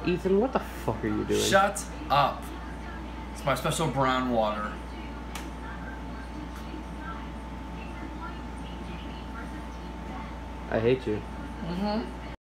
Ethan, what the fuck are you doing? Shut up. It's my special brown water. I hate you. Mm-hmm.